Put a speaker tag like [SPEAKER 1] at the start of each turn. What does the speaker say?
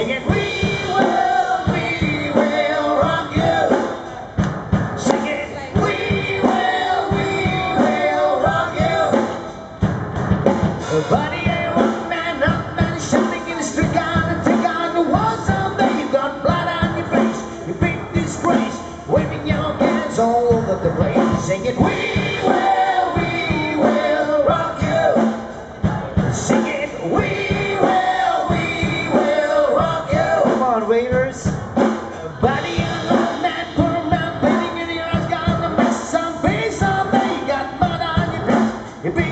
[SPEAKER 1] singing, we will rock you. Singing, we will rock you. Buddy, ain't one man up and shouting in the street, gonna take on the world someday. You got blood on your face, you big disgrace, waving your hands all over the place, singing, we will rock you. Singing, we will rock you.
[SPEAKER 2] Come on, Raiders.
[SPEAKER 1] Buddy, you love that poor man, painting in your eyes, gonna mess some face on me. You got mud on your face, you big